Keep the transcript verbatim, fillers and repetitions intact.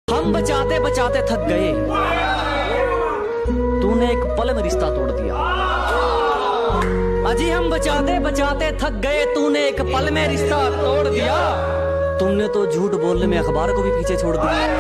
हम बचाते बचाते थक गए, तूने एक पल में रिश्ता तोड़ दिया। अजी हम बचाते बचाते थक गए, तूने एक पल में रिश्ता तोड़ दिया। तुमने तो झूठ बोलने में अखबार को भी पीछे छोड़ दिया।